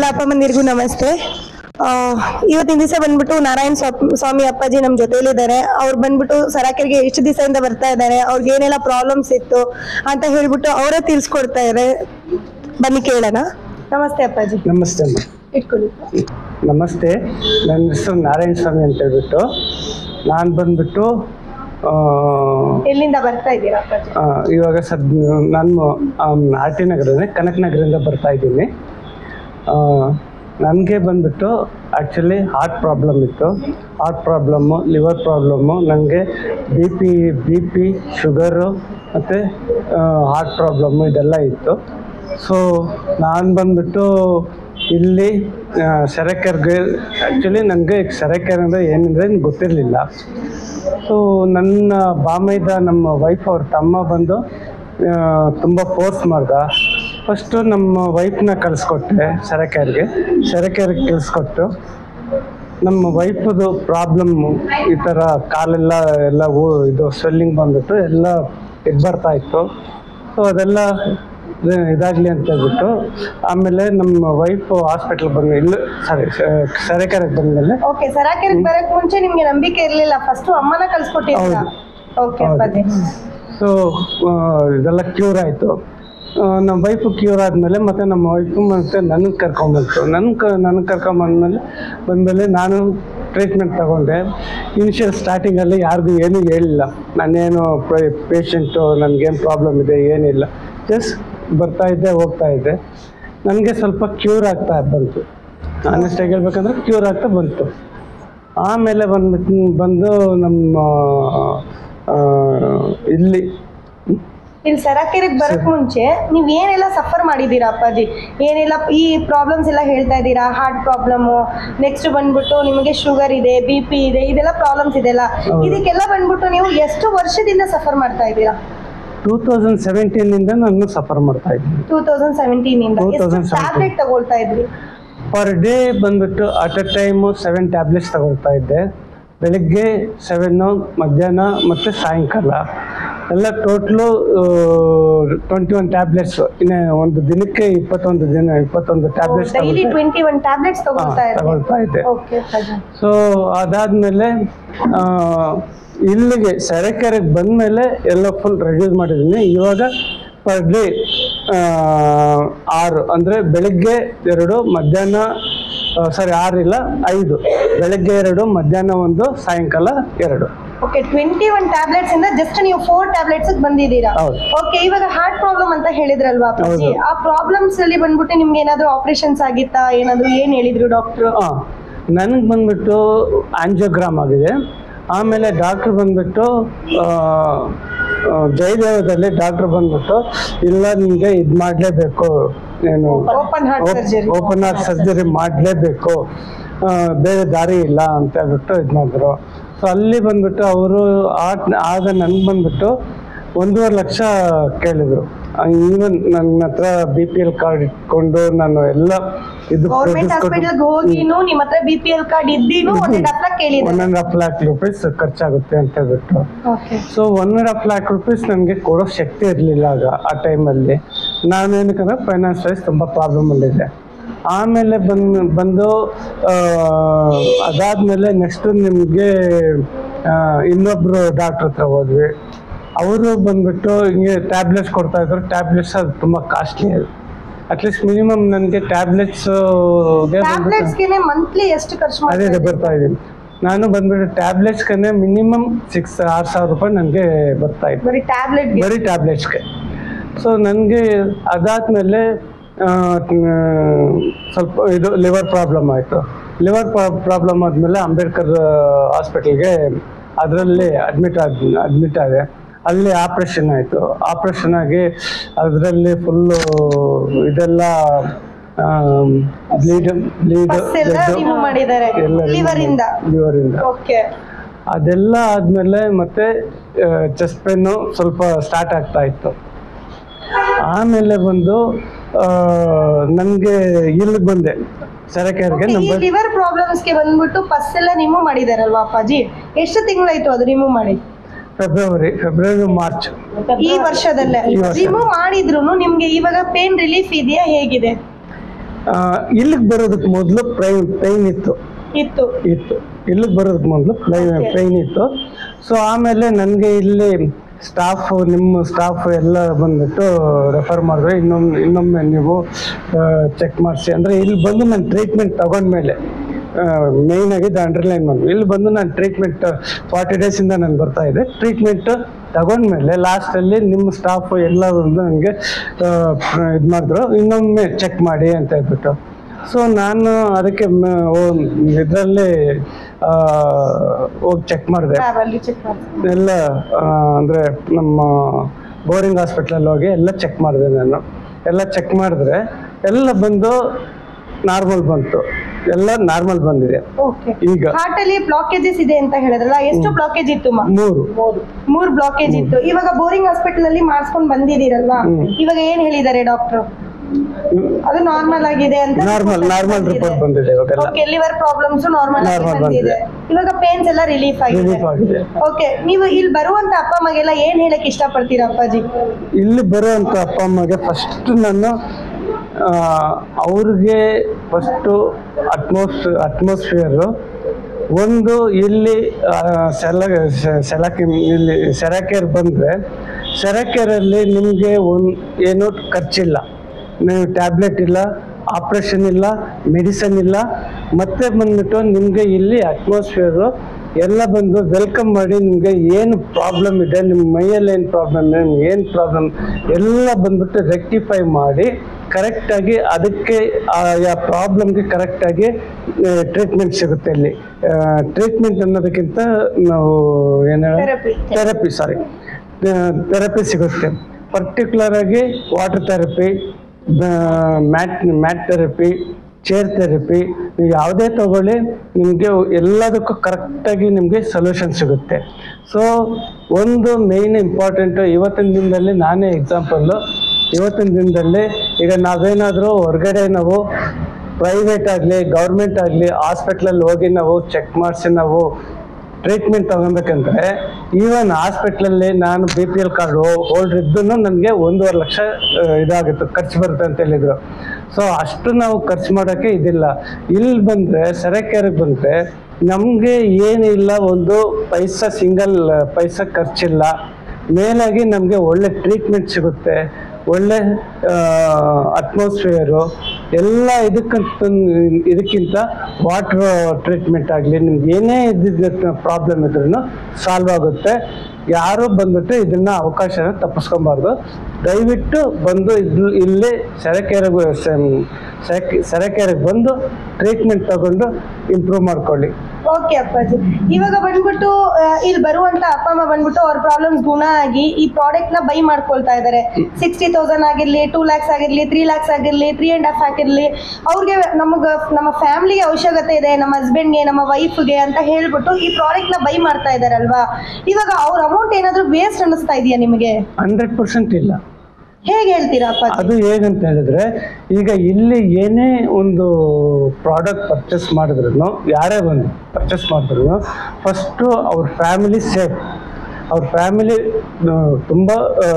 ಅಪ್ಪ ಮಂದಿರಿಗೂ ನಮಸ್ತೆ. ಇವತ್ತಿನ ದಿವಸ ಬಂದ್ಬಿಟ್ಟು ನಾರಾಯಣ ಸ್ವಾಮಿ ಅಪ್ಪಾಜಿ ನಮ್ಮ ಜೊತೆಲಿದ್ದಾರೆ. ಅವ್ರು ಬಂದ್ಬಿಟ್ಟು ಸರಾಕೆರೆಗೆ ಎಷ್ಟು ದಿವಸದಿಂದ ಬರ್ತಾ ಇದ್ದಾರೆ, ಅವ್ರಿಗೆ ಏನೆಲ್ಲ ಪ್ರಾಬ್ಲಮ್ಸ್ ಇತ್ತು ಅಂತ ಹೇಳ್ಬಿಟ್ಟು ಅವರೇ ತಿಳಿಸ್ಕೊಡ್ತಾ ಇದ್ದಾರೆ. ಬನ್ನಿ ಕೇಳೋಣ. ನಮಸ್ತೆ ಅಪ್ಪಾಜಿ. ನಮಸ್ತೆ ಅಮ್ಮ. ಇಟ್ಕೊಳ್ಳಿ. ನಮಸ್ತೆ, ನನ್ನ ಹೆಸರು ನಾರಾಯಣ ಸ್ವಾಮಿ ಅಂತ ಹೇಳ್ಬಿಟ್ಟು. ನಾನು ಬಂದ್ಬಿಟ್ಟು ಎಲ್ಲಿಂದ ಬರ್ತಾ ಇದ್ದೀರಾ ಅಪ್ಪಾಜಿ? ಇವಾಗ ನಾನು ಆರ್ ಟಿ ನಗರನೇ ಕನಕನಗರದಿಂದ ಬರ್ತಾ ಇದ್ದೀನಿ. ನನಗೆ ಬಂದ್ಬಿಟ್ಟು ಆ್ಯಕ್ಚುಲಿ ಹಾರ್ಟ್ ಪ್ರಾಬ್ಲಮ್ ಇತ್ತು. ಹಾರ್ಟ್ ಪ್ರಾಬ್ಲಮ್ಮು, ಲಿವರ್ ಪ್ರಾಬ್ಲಮ್ಮು, ನನಗೆ ಬಿ ಪಿ ಶುಗರು ಮತ್ತು ಹಾರ್ಟ್ ಪ್ರಾಬ್ಲಮ್ಮು ಇದೆಲ್ಲ ಇತ್ತು. ಸೊ ನಾನು ಬಂದ್ಬಿಟ್ಟು ಇಲ್ಲಿ ಸೆರೆಕೆರೆಗೆ, ಆ್ಯಕ್ಚುಲಿ ನನಗೆ ಸೆರೆಕೆರೆ ಅಂದರೆ ಏನಂದರೆ ಗೊತ್ತಿರಲಿಲ್ಲ. ಸೊ ನನ್ನ ಬಾಮೈದ ನಮ್ಮ ವೈಫ್ ಅವ್ರ ತಮ್ಮ ಬಂದು ತುಂಬ ಫೋರ್ಸ್ ಮಾಡ್ದ. ಫಸ್ಟು ನಮ್ಮ ವೈಫ್ನ ಕಳಿಸ್ಕೊಟ್ಟೆ ಸೆರೆಕೆರೆಗೆ ಕಳಿಸ್ಕೊಟ್ಟು, ನಮ್ಮ ವೈಫದು ಪ್ರಾಬ್ಲಮ್ಮು ಈ ಥರ ಕಾಲೆಲ್ಲ ಇದು ಸ್ವೆಲ್ಲಿಂಗ್ ಬಂದ್ಬಿಟ್ಟು ಎಲ್ಲ ಬರ್ತಾಯಿತ್ತು. ಸೊ ಅದೆಲ್ಲ ಇದಾಗಲಿ ಅಂತ ಹೇಳ್ಬಿಟ್ಟು ಆಮೇಲೆ ನಮ್ಮ ವೈಫ್ ಹಾಸ್ಪಿಟ್ಲ್ ಬಂದ ಸೆರೆಕೆರೆಗೆ ಬಂದಮೇಲೆ. ಓಕೆ, ಸೆರೆಕೆರೆಗೆ ಬರೋಕ್ಕೆ ಮುಂಚೆ ನಿಮಗೆ ನಂಬಿಕೆ ಇರಲಿಲ್ಲ, ಫಸ್ಟು ಅಮ್ಮನ ಕಳಿಸ್ಕೊಟ್ಟಿದ್ದೀರಾ? ಓಕೆ. ಸೊ ಇದೆಲ್ಲ ಕ್ಯೂರ್ ಆಯಿತು. ನಮ್ಮ ವೈಫು ಕ್ಯೂರ್ ಆದಮೇಲೆ ಮತ್ತು ನಮ್ಮ ವೈಫು ಮತ್ತು ನನಗೆ ಕರ್ಕೊಂಬಂತು. ನನಗೆ ಬಂದಮೇಲೆ ನಾನು ಟ್ರೀಟ್ಮೆಂಟ್ ತಗೊಂಡೆ. ಇನಿಷಿಯಲ್ ಸ್ಟಾರ್ಟಿಂಗಲ್ಲಿ ಯಾರಿಗೂ ಏನೂ ಹೇಳಿಲ್ಲ, ನಾನೇನು ಪೇಷಂಟು, ನನಗೇನು ಪ್ರಾಬ್ಲಮ್ ಇದೆ ಏನಿಲ್ಲ, ಜಸ್ಟ್ ಬರ್ತಾಯಿದ್ದೆ ಹೋಗ್ತಾಯಿದ್ದೆ. ನನಗೆ ಸ್ವಲ್ಪ ಕ್ಯೂರ್ ಆಗ್ತಾ ಬಂತು. ಆನೆಸ್ಟಾಗಿ ಹೇಳ್ಬೇಕಂದ್ರೆ ಕ್ಯೂರ್ ಆಗ್ತಾ ಬಂತು. ಆಮೇಲೆ ಬಂದು ನಮ್ಮ ಇಲ್ಲಿ ಸೆರೆಕೆರೆಗೆ ಬರೋಕ್ಕೆ ಮುಂಚೆ ನೀವು ಏನೆಲ್ಲ ಸಫರ್ ಮಾಡಿದ್ದೀರಾ ಅಪ್ಪಾಜಿ? ಏನೆಲ್ಲ ಈ ಪ್ರಾಬ್ಲಮ್ಸ್ ಎಲ್ಲ ಹೇಳ್ತಾ ಇದ್ದೀರಾ? ಹಾರ್ಟ್ ಪ್ರಾಬ್ಲಮ್ಮು, ನೆಕ್ಸ್ಟ್ ಬಂದ್ಬಿಟ್ಟು ನಿಮಗೆ ಶುಗರ್ ಇದೆ, ಬಿ ಪಿ ಇದೆ, ಇದೆಲ್ಲ ಪ್ರಾಬ್ಲಮ್ಸ್ ಇದೆಲ್ಲ. ಇದಕ್ಕೆಲ್ಲ ಬಂದ್ಬಿಟ್ಟು ನೀವು ಎಷ್ಟು ವರ್ಷದಿಂದ ಸಫರ್ ಮಾಡ್ತಾ ಇದ್ದೀರಾ? 2017 ನಾನು ಸಫರ್ ಮಾಡ್ತಾ ಇದ್ದೀನಿ. 2017 ಎಷ್ಟು ಟ್ಯಾಬ್ಲೆಟ್ ತಗೊಳ್ತಾ ಇದ್ರಿ? ಪರ್ ಡೇ ಬಂದ್ಬಿಟ್ಟು ಅಟ್ ಎ ಟೈಮು 7 ಟ್ಯಾಬ್ಲೆಟ್ಸ್ ತಗೊಳ್ತಾ ಇದ್ದೆ. ಬೆಳಿಗ್ಗೆ 7, ಮಧ್ಯಾಹ್ನ ಮತ್ತು ಸಾಯಂಕಾಲ ಎಲ್ಲ ಟೋಟ್ಲು 21 ಟ್ಯಾಬ್ಲೆಟ್ಸ್. ಇನ್ನು ಒಂದು ದಿನಕ್ಕೆ 21 ಟ್ಯಾಬ್ಲೆಟ್ಸ್ ತಗೊಳ್ತಾ ಇದ್ದೆ. ಸೊ ಅದಾದಮೇಲೆ ಇಲ್ಲಿಗೆ ಸೆರೆಕೆರೆಗೆ ಬಂದಮೇಲೆ ಎಲ್ಲ ಫುಲ್ ರೆಡ್ಯೂಸ್ ಮಾಡಿದ್ದೀನಿ. ಇವಾಗ ಪರ್ ಡೇ 6, ಅಂದರೆ ಬೆಳಗ್ಗೆ 2, ಮಧ್ಯಾಹ್ನ 6 ಇಲ್ಲ 5, ಬೆಳಗ್ಗೆ 2, ಮಧ್ಯಾಹ್ನ 1, ಸಾಯಂಕಾಲ 2. ಓಕೆ, 21 ಟ್ಯಾಬ್ಲೆಟ್ಸ್ ಇಂದ ಜಸ್ಟ್ ನೀವು 4 ಟ್ಯಾಬ್ಲೆಟ್ಸ್ ಬಂದಿದ್ದೀರಾ. ಓಕೆ, ಇವಾಗ ಹಾರ್ಟ್ ಪ್ರಾಬ್ಲಮ್ ಅಂತ ಹೇಳಿದ್ರಲ್ವಾ ಅಪ್ಪಾಜಿ? ಆ ಪ್ರಾಬ್ಲಮ್ಸ್ ಅಲ್ಲಿ ಬಂದ್ಬಿಟ್ಟು ನಿಮ್ಗೆ ಏನಾದ್ರು ಆಪರೇಷನ್ಸ್ ಆಗಿತ್ತಾ? ಏನಾದ್ರು ಏನ್ ಹೇಳಿದ್ರು ಡಾಕ್ಟ್ರು? ನನಗೆ ಬಂದ್ಬಿಟ್ಟು ಆಂಜಿಯೋಗ್ರಾಮ್ ಆಗಿದೆ. ಆಮೇಲೆ ಡಾಕ್ಟ್ರ್ ಬಂದ್ಬಿಟ್ಟು ಜಯದೇವದಲ್ಲಿ ಡಾಕ್ಟ್ರ್ ಬಂದ್ಬಿಟ್ಟು ಇಲ್ಲ ನಿಮಗೆ ಇದು ಮಾಡಲೇಬೇಕು, ಏನು ಓಪನ್ ಹಾರ್ಟ್ ಸರ್ಜರಿ ಮಾಡಲೇಬೇಕು, ಬೇರೆ ದಾರಿ ಇಲ್ಲ ಅಂತ ಹೇಳ್ಬಿಟ್ಟು ಇದು ಮಾಡಿದ್ರು. ಸೊ ಅಲ್ಲಿ ಬಂದ್ಬಿಟ್ಟು ಅವರು ಆಗ ನನಗೆ ಬಂದ್ಬಿಟ್ಟು 1.5 ಲಕ್ಷ ಕೇಳಿದ್ರು. ಈವನ್ ನನ್ನ ಹತ್ರ BPL ಕಾರ್ಡ್ ಇಟ್ಕೊಂಡು ನಾನು ಎಲ್ಲ ಇದು $1.5 lakh ರೂಪೀಸ್ ಖರ್ಚಾಗುತ್ತೆ ಅಂತ ಹೇಳ್ಬಿಟ್ಟು. ಸೊ $1.5 lakh ರೂಪೀಸ್ ನನಗೆ ಕೊಡೋ ಶಕ್ತಿ ಇರಲಿಲ್ಲ ಆ ಟೈಮಲ್ಲಿ. ನಾನೇನಕ್ಕಂದ್ರೆ ಫೈನಾನ್ಸ್ ವೈಸ್ ತುಂಬ ಪ್ರಾಬ್ಲಮಲ್ಲಿದೆ. ಆಮೇಲೆ ಬಂದು ಅದಾದಮೇಲೆ ನೆಕ್ಸ್ಟು ನಿಮಗೆ ಇನ್ನೊಬ್ಬರು ಡಾಕ್ಟ್ರ್ ಹತ್ರ ಹೋದ್ವಿ. ಅವರು ಬಂದ್ಬಿಟ್ಟು ಹಿಂಗೆ ಟ್ಯಾಬ್ಲೆಟ್ಸ್ ಕೊಡ್ತಾಯಿದ್ರು. ಟ್ಯಾಬ್ಲೆಟ್ಸ್ ಅದು ತುಂಬ ಕಾಸ್ಟ್ಲಿ. ಅದು ಅಟ್ಲೀಸ್ಟ್ ಮಿನಿಮಮ್ ನನಗೆ ಮಂತ್ಲಿ ಎಷ್ಟು ಖರ್ಚು ಅದೇ ಬರ್ತಾ ಇದ್ದೀನಿ. ನಾನು ಬಂದ್ಬಿಟ್ಟು ಟ್ಯಾಬ್ಲೆಟ್ಸ್ಗೆ ಮಿನಿಮಮ್ 6,000 ರೂಪಾಯಿ ನನಗೆ ಬರ್ತಾಯಿತ್ತು ಬರೀ ಟ್ಯಾಬ್ಲೆಟ್ಸ್ಗೆ. ಸೊ ನನಗೆ ಅದಾದಮೇಲೆ ಸ್ವಲ್ಪ ಇದು ಲಿವರ್ ಪ್ರಾಬ್ಲಮ್ ಆಯಿತು. ಲಿವರ್ ಪ್ರಾಬ್ಲಮ್ ಆದಮೇಲೆ ಅಂಬೇಡ್ಕರ್ ಹಾಸ್ಪಿಟಲ್ಗೆ ಅದರಲ್ಲಿ ಅಡ್ಮಿಟ್ ಆದೆ. ಅಲ್ಲಿ ಆಪ್ರೇಷನ್ ಆಯಿತು. ಆಪ್ರೇಷನ್ ಆಗಿ ಅದರಲ್ಲಿ ಫುಲ್ಲು ಇದೆಲ್ಲ ಲಿವರಿಂದ ಅದೆಲ್ಲ ಆದಮೇಲೆ ಮತ್ತೆ ಚೆಸ್ಟ್ ಪೇನು ಸ್ವಲ್ಪ ಸ್ಟಾರ್ಟ್ ಆಗ್ತಾ ಇತ್ತು. ಆಮೇಲೆ ಬಂದು ನನಗೆ ಇಲ್ಲಿಗೆ ಬಂದೆ ಸೆರೆಕೆರೆಗೆ. ಲಿವರ್ ಪ್ರಾಬ್ಲಮ್ಸ್ಗೆ ಬಂದ್ಬಿಟ್ಟು ಪಸ್ ಎಲ್ಲ ರಿಮೂವ್ ಮಾಡಿದಾರಲ್ವಾ ಅಪ್ಪಾಜಿ? ಎಷ್ಟು ತಿಂಗಳಾಯ್ತು ಅದು ರಿಮೂವ್ ಮಾಡಿ? ಫೆಬ್ರವರಿ ಮಾರ್ಚ್ ಈ ವರ್ಷದಲ್ಲೇ ರಿಮೂವ್ ಮಾಡಿದ್ರು ನಿಮ್ಗೆ ಇವಾಗ ಪೇನ್ ರಿಲೀಫ್ ಇದೆಯಾ, ಹೇಗಿದೆ? ಇಲ್ಲಿಗೆ ಬರೋದಕ್ಕೆ ಮೊದಲು ಪೈನ್ ಇತ್ತು ಇಲ್ಲಿಗೆ ಬರೋದಕ್ಕೆ ಮೊದಲು ಪೈನ್ ಇತ್ತು. ಸೊ ಆಮೇಲೆ ನನಗೆ ಇಲ್ಲಿ ನಿಮ್ಮ ಸ್ಟಾಫ್ ಎಲ್ಲ ಬಂದ್ಬಿಟ್ಟು ರೆಫರ್ ಮಾಡಿದ್ರೆ ಇನ್ನೊಮ್ಮೆ ನೀವು ಚೆಕ್ ಮಾಡಿಸಿ ಅಂದರೆ ಇಲ್ಲಿ ಬಂದು ನಾನು ಟ್ರೀಟ್ಮೆಂಟ್ ತಗೊಂಡ್ಮೇಲೆ ಮೇಯ್ನ್ ಆಗಿ ಅಂಡರ್ಲೈನ್ ಮಾಡಿ ಇಲ್ಲಿ ಬಂದು ನಾನು ಟ್ರೀಟ್ಮೆಂಟ್ 40 ಡೇಸಿಂದ ನಾನು ಬರ್ತಾ ಇದೆ. ಟ್ರೀಟ್ಮೆಂಟ್ ತಗೊಂಡ್ಮೇಲೆ ಲಾಸ್ಟಲ್ಲಿ ನಿಮ್ಮ ಸ್ಟಾಫ್ ಎಲ್ಲ ಬಂದು ನನಗೆ ಇದು ಮಾಡಿದ್ರು, ಇನ್ನೊಮ್ಮೆ ಚೆಕ್ ಮಾಡಿ ಅಂತ ಹೇಳ್ಬಿಟ್ಟು. ಸೊ ನಾನು ಅದಕ್ಕೆ ಇದರಲ್ಲಿ ಹೋಗಿ ಚೆಕ್ ಮಾಡಿದೆ ಎಲ್ಲ, ಅಂದರೆ ನಮ್ಮ ಬೋರಿಂಗ್ ಹಾಸ್ಪಿಟ್ಲಲ್ಲಿ ಹೋಗಿ ಎಲ್ಲ ಚೆಕ್ ಮಾಡಿದೆ ನಾನು. ಎಲ್ಲ ಚೆಕ್ ಮಾಡಿದ್ರೆ ಎಲ್ಲ ಬಂದು ನಾರ್ಮಲ್ ಬಂತು, ಎಲ್ಲ ನಾರ್ಮಲ್ ಬಂದಿದೆ. ಈಗ ಹಾರ್ಟ್ ಅಲ್ಲಿ ಬ್ಲಾಕೇಜಸ್ ಇದೆ ಅಂತ ಹೇಳಿದ್ರಲ್ಲ, ಎಷ್ಟು ಬ್ಲಾಕೇಜ್ ಇತ್ತು? 3 ಬ್ಲಾಕೇಜ್ ಇತ್ತು. ಇವಾಗ ಬೋರಿಂಗ್ ಹಾಸ್ಪಿಟಲ್ ಅಲ್ಲಿ ಮಾಡಿಸ್ಕೊಂಡು ಬಂದಿದ್ದೀರಲ್ವಾ, ಇವಾಗ ಏನ್ ಹೇಳಿದ್ದಾರೆ ಡಾಕ್ಟರ್? ಅದು ನಾರ್ಮಲ್ ಆಗಿದೆ ಅಂತ, ನಾರ್ಮಲ್ ರಿಪೋರ್ಟ್ ಬಂದಿದೆ. ಲಿವರ್ ಪ್ರಾಬ್ಲಮ್ಸ್ ನಾರ್ಮಲ್ ಆಗಿ ಬಂದಿದೆ. ಇವಾಗ ಪೇನ್ಸ್ ಎಲ್ಲ ರಿಲೀಫ್ ಆಗಿದೆ. ಓಕೆ, ನೀವು ಇಲ್ಲಿ ಬರುವಂತ ಅಪ್ಪ ಅಮ್ಮಗೆ ಏನ್ ಹೇಳಕ್ ಇಷ್ಟಪಡ್ತೀರಾ ಅಪ್ಪಾಜಿ? ಇಲ್ಲಿ ಬರುವಂತ ಅಪ್ಪ ಅಮ್ಮಗೆ ಫಸ್ಟ್ ನಾನು ಅವ್ರಿಗೆ ಫಸ್ಟು ಅಟ್ಮಾಸ್ಫಿಯರು ಒಂದು ಇಲ್ಲಿ ಇಲ್ಲಿ ಸೆರಾಕೇರ್ ಬಂದರೆ ಸೆರಾಕೇರಲ್ಲಿ ನಿಮಗೆ ಏನೂ ಖರ್ಚಿಲ್ಲ, ನೀವು ಟ್ಯಾಬ್ಲೆಟ್ ಇಲ್ಲ, ಆಪ್ರೇಷನ್ ಇಲ್ಲ, ಮೆಡಿಸನ್ ಇಲ್ಲ. ಮತ್ತೆ ಬಂದ್ಬಿಟ್ಟು ನಿಮಗೆ ಇಲ್ಲಿ ಅಟ್ಮಾಸ್ಫಿಯರು ಎಲ್ಲ ಬಂದು ವೆಲ್ಕಮ್ ಮಾಡಿ ನಿಮಗೆ ಏನು ಪ್ರಾಬ್ಲಮ್ ಇದೆ, ನಿಮ್ಮ ಮೈಯಲ್ಲಿ ಏನು ಪ್ರಾಬ್ಲಮ್ ಇದೆ, ನಿಮ್ಗೆ ಏನು ಪ್ರಾಬ್ಲಮ್ ಎಲ್ಲ ಬಂದ್ಬಿಟ್ಟು ರೆಕ್ಟಿಫೈ ಮಾಡಿ ಕರೆಕ್ಟಾಗಿ ಅದಕ್ಕೆ ಆ ಪ್ರಾಬ್ಲಮ್ಗೆ ಕರೆಕ್ಟಾಗಿ ಟ್ರೀಟ್ಮೆಂಟ್ ಸಿಗುತ್ತೆ. ಇಲ್ಲಿ ಟ್ರೀಟ್ಮೆಂಟ್ ಅನ್ನೋದಕ್ಕಿಂತ ನಾವು ಏನು ಥೆರಪಿ ಸಿಗುತ್ತೆ. ಪರ್ಟಿಕ್ಯುಲರ್ ಆಗಿ water therapy, mat therapy, chair therapy, ನೀವು ಯಾವುದೇ ತಗೊಳ್ಳಿ ನಿಮಗೆ ಎಲ್ಲದಕ್ಕೂ ಕರೆಕ್ಟಾಗಿ ನಿಮಗೆ ಸೊಲ್ಯೂಷನ್ ಸಿಗುತ್ತೆ. ಸೊ ಒಂದು ಮೇಯ್ನ್ ಇಂಪಾರ್ಟೆಂಟು ಇವತ್ತಿನ ದಿನದಲ್ಲಿ ನಾನೇ ಎಕ್ಸಾಂಪಲ್ಲು. ಇವತ್ತಿನ ದಿನದಲ್ಲಿ ಈಗ ನಾವೇನಾದರೂ ಹೊರಗಡೆ ನಾವು ಪ್ರೈವೇಟ್ ಆಗಲಿ ಗೌರ್ಮೆಂಟ್ ಆಗಲಿ ಹಾಸ್ಪಿಟ್ಲಲ್ಲಿ ಹೋಗಿ ನಾವು ಚೆಕ್ ಮಾಡಿಸಿ ನಾವು ಟ್ರೀಟ್ಮೆಂಟ್ ತಗೊಬೇಕಂದ್ರೆ ಈವನ್ ಹಾಸ್ಪಿಟ್ಲಲ್ಲಿ ನಾನು BPL ಕಾರ್ಡ್ ಹೋಲ್ಡ್ರ್ ಇದ್ದೂ ನನಗೆ 1.5 ಲಕ್ಷ ಇದಾಗುತ್ತೆ, ಖರ್ಚು ಬರುತ್ತೆ ಅಂತ ಹೇಳಿದರು. ಸೊ ಅಷ್ಟು ನಾವು ಖರ್ಚು ಮಾಡೋಕ್ಕೆ ಇದಿಲ್ಲ. ಇಲ್ಲಿ ಬಂದರೆ ಸೆರಾಕೇರಿಗೆ ಬಂದರೆ ನಮಗೆ ಏನಿಲ್ಲ, ಒಂದು ಸಿಂಗಲ್ ಪೈಸಾ ಖರ್ಚಿಲ್ಲ. ಮೇಲಾಗಿ ನಮಗೆ ಒಳ್ಳೆ ಟ್ರೀಟ್ಮೆಂಟ್ ಸಿಗುತ್ತೆ, ಒಳ್ಳೆ ಅಟ್ಮಾಸ್ಫಿಯರು ಎಲ್ಲ. ಇದಕ್ಕಿಂತ ವಾಟರ್ ಟ್ರೀಟ್ಮೆಂಟ್ ಆಗಲಿ, ನಿಮ್ಗೆ ಏನೇ ಇದ್ದಿದ್ದ ಪ್ರಾಬ್ಲಮ್ ಇದ್ರೂ ಸಾಲ್ವ್ ಆಗುತ್ತೆ. ಯಾರು ಬಂದ್ಬಿಟ್ಟು ಇದನ್ನ ಅವಕಾಶನ ತಪ್ಪಿಸ್ಕೊಬಾರ್ದು. ದಯವಿಟ್ಟು ಬಂದು ಇಲ್ಲಿ ಸೆರಾಕೇರಿಗೆ ಬಂದು ಟ್ರೀಟ್ಮೆಂಟ್ ತಗೊಂಡು ಇಂಪ್ರೂವ್ ಮಾಡ್ಕೊಳ್ಳಿ. ಓಕೆ ಅಪ್ಪಾಜಿ, ಇವಾಗ ಬಂದ್ಬಿಟ್ಟು ಇಲ್ಲಿ ಬರುವಂತ ಅಪ್ಪ ಅಮ್ಮ ಬಂದ್ಬಿಟ್ಟು ಅವ್ರ ಪ್ರಾಬ್ಲಮ್ಸ್ ಗುಣ ಆಗಿ ಈ ಪ್ರಾಡಕ್ಟ್ ನ ಬೈ ಮಾಡ್ಕೊಳ್ತಾ ಇದಾರೆ. 60,000 ಆಗಿರ್ಲಿ, 2 lakhs ಆಗಿರ್ಲಿ, 3 lakhs ಆಗಿರ್ಲಿ, 3.5 ಆಗಿರ್ಲಿ, ಅವ್ರಿಗೆ ನಮ್ಮ ಫ್ಯಾಮಿಲಿಗೆ ಅವಶ್ಯಕತೆ ಇದೆ, ನಮ್ಮ ಹಸ್ಬೆಂಡ್ಗೆ, ನಮ್ಮ ವೈಫ್ಗೆ ಅಂತ ಹೇಳ್ಬಿಟ್ಟು ಈ ಪ್ರಾಡಕ್ಟ್ ನ ಬೈ ಮಾಡ್ತಾ ಇದಾರಲ್ವಾ, ಇವಾಗ ಅವ್ರ ಅಮೌಂಟ್ ಏನಾದ್ರು ವೇಸ್ಟ್ ಅನ್ನಿಸ್ತಾ ಇದೆಯಾ ನಿಮಗೆ? 100% ಇಲ್ಲ. ಹೇಗೆ ಹೇಳ್ತೀರಾ ಅಪ್ಪ? ಅದು ಹೇಗಂತ ಹೇಳಿದ್ರೆ, ಈಗ ಇಲ್ಲಿ ಏನೇ ಒಂದು ಪ್ರಾಡಕ್ಟ್ ಪರ್ಚೇಸ್ ಮಾಡಿದ್ರು, ಯಾರೇ ಬಂದು ಪರ್ಚೇಸ್ ಮಾಡಿದ್ರು, ಫಸ್ಟು ಅವ್ರ ಫ್ಯಾಮಿಲಿ ಸೇಫ್, ಅವ್ರ ಫ್ಯಾಮಿಲಿ ತುಂಬ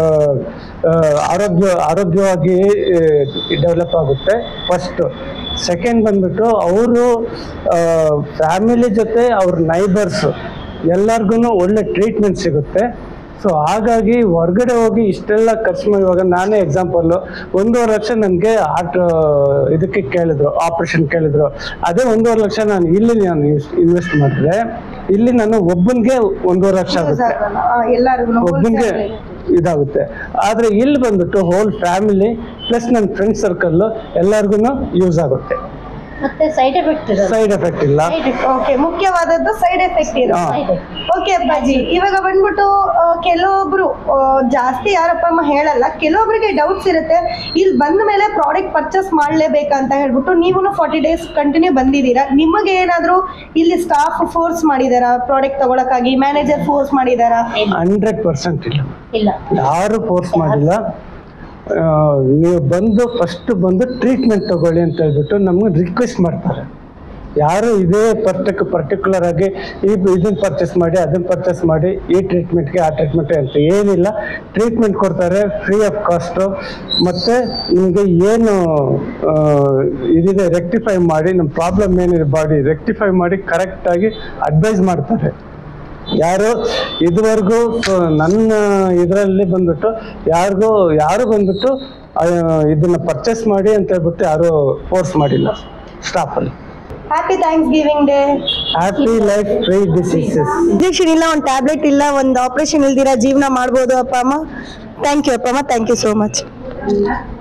ಆರೋಗ್ಯವಾಗಿ ಡೆವಲಪ್ ಆಗುತ್ತೆ ಫಸ್ಟು. ಸೆಕೆಂಡ್ ಬಂದ್ಬಿಟ್ಟು ಅವರು ಫ್ಯಾಮಿಲಿ ಜೊತೆ ಅವ್ರ ನೈಬರ್ಸು ಎಲ್ಲರಿಗೂ ಒಳ್ಳೆ ಟ್ರೀಟ್ಮೆಂಟ್ ಸಿಗುತ್ತೆ. ಸೊ ಹಾಗಾಗಿ ಹೊರಗಡೆ ಹೋಗಿ ಇಷ್ಟೆಲ್ಲ ಖರ್ಚು ಮಾಡಿ, ಇವಾಗ ನಾನೇ ಎಕ್ಸಾಂಪಲ್ಲು 1.5 ಲಕ್ಷ ನನಗೆ ಇದಕ್ಕೆ ಕೇಳಿದ್ರು, ಆಪ್ರೇಷನ್ ಕೇಳಿದ್ರು. ಅದೇ 1.5 ಲಕ್ಷ ನಾನು ಇನ್ವೆಸ್ಟ್ ಮಾಡಿದ್ರೆ ಇಲ್ಲಿ ನಾನು ಒಬ್ಬನಿಗೆ 1.5 ಲಕ್ಷ ಆಗುತ್ತೆ, ಒಬ್ಬನಿಗೆ ಇದಾಗುತ್ತೆ. ಆದರೆ ಇಲ್ಲಿ ಬಂದ್ಬಿಟ್ಟು ಹೋಲ್ ಫ್ಯಾಮಿಲಿ ಪ್ಲಸ್ ನನ್ನ ಫ್ರೆಂಡ್ ಸರ್ಕಲ್ಲು ಎಲ್ಲರಿಗೂ ಯೂಸ್ ಆಗುತ್ತೆ. ಮತ್ತೆ ಸೈಡ್ ಎಫೆಕ್ಟ್ ಇಲ್ಲ. ಓಕೆ, ಮುಖ್ಯವಾದದ್ದು ಸೈಡ್ ಎಫೆಕ್ಟ್ ಇರುತ್ತೆ. ಓಕೆ ಅಪ್ಪಾಜಿ, ಇವಾಗ ಬಂದ್ಬಿಟ್ಟು ಕೆಲವೊಬ್ರು ಜಾಸ್ತಿ ಯಾರಪ್ಪ ಅಮ್ಮ ಹೇಳಲ್ಲ, ಕೆಲವೊಬ್ರಿಗೆ ಡೌಟ್ಸ್ ಇರುತ್ತೆ. ಇಲ್ಲಿ ಬಂದ ಮೇಲೆ ಪ್ರಾಡಕ್ಟ್ ಪರ್ಚೇಸ್ ಮಾಡ್ಲೇಬೇಕಂತ ಹೇಳ್ಬಿಟ್ಟು ನೀವು 40 days ಕಂಟಿನ್ಯೂ ಬಂದಿದ್ದೀರಾ. ನಿಮಗೆ ಏನಾದ್ರು ಇಲ್ಲಿ ಸ್ಟಾಫ್ ಫೋರ್ಸ್ ಮಾಡಿದಾರಾ ಪ್ರಾಡಕ್ಟ್ ತಗೊಳಕ್ಕಾಗಿ? ಮ್ಯಾನೇಜರ್ ಫೋರ್ಸ್ ಮಾಡಿದಾರಾ? 100% ಇಲ್ಲ, ಯಾರು ಫೋರ್ಸ್ ಮಾಡಿಲ್ಲ. ನೀವು ಫಸ್ಟ್ ಬಂದು ಟ್ರೀಟ್ಮೆಂಟ್ ತಗೊಳ್ಳಿ ಅಂತ ಹೇಳ್ಬಿಟ್ಟು ನಮ್ಗೆ ರಿಕ್ವೆಸ್ಟ್ ಮಾಡ್ತಾರೆ. ಯಾರು ಇದೇ ಪರ್ಟಿಕ್ಯುಲರ್ ಆಗಿ ಇದನ್ನ ಪರ್ಚೇಸ್ ಮಾಡಿ ಅದನ್ನ ಪರ್ಚೇಸ್ ಮಾಡಿ ಈ ಟ್ರೀಟ್ಮೆಂಟ್ಗೆ ಆ ಟ್ರೀಟ್ಮೆಂಟ್ಗೆ ಅಂತ ಏನಿಲ್ಲ. ಟ್ರೀಟ್ಮೆಂಟ್ ಕೊಡ್ತಾರೆ ಫ್ರೀ ಆಫ್ ಕಾಸ್ಟು. ಮತ್ತು ನಿಮಗೆ ಏನು ಇದಿದೆ ರೆಕ್ಟಿಫೈ ಮಾಡಿ, ನಮ್ಮ ಪ್ರಾಬ್ಲಮ್ ಏನಿದೆ ಬಾಡಿ ರೆಕ್ಟಿಫೈ ಮಾಡಿ ಕರೆಕ್ಟಾಗಿ ಅಡ್ವೈಸ್ ಮಾಡ್ತಾರೆ. ಯಾರು ಇದುವರೆಗೂ ನನ್ನ ಇದರಲ್ಲಿ ಬಂದ್ಬಿಟ್ಟು ಯಾರು ಬಂದ್ಬಿಟ್ಟು ಇದನ್ನ ಪರ್ಚೇಸ್ ಮಾಡಿ ಅಂತ ಹೇಳ್ಬಿಟ್ಟು ಯಾರು ಫೋರ್ಸ್ ಮಾಡಿಲ್ಲ ಸ್ಟಾಫಲ್ಲಿ. Happy thanksgiving day. Happy life free diseases. Injection ಇಲ್ಲ, ಒಂದು ಟ್ಯಾಬ್ಲೆಟ್ ಇಲ್ಲ, ಒಂದು ಆಪರೇಷನ್ ಇಲ್ದಿರ ಜೀವನ ಮಾಡ್ಬೋದು ಅಪ್ಪ ಅಮ್ಮ. ಥ್ಯಾಂಕ್ ಯು ಅಪ್ಪ ಅಮ್ಮ, ಥ್ಯಾಂಕ್ ಯು ಸೋ ಮಚ್.